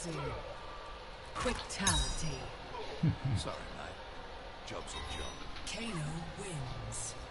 Mercy. Quicktality. Sorry, mate. Job's a job. Kano wins.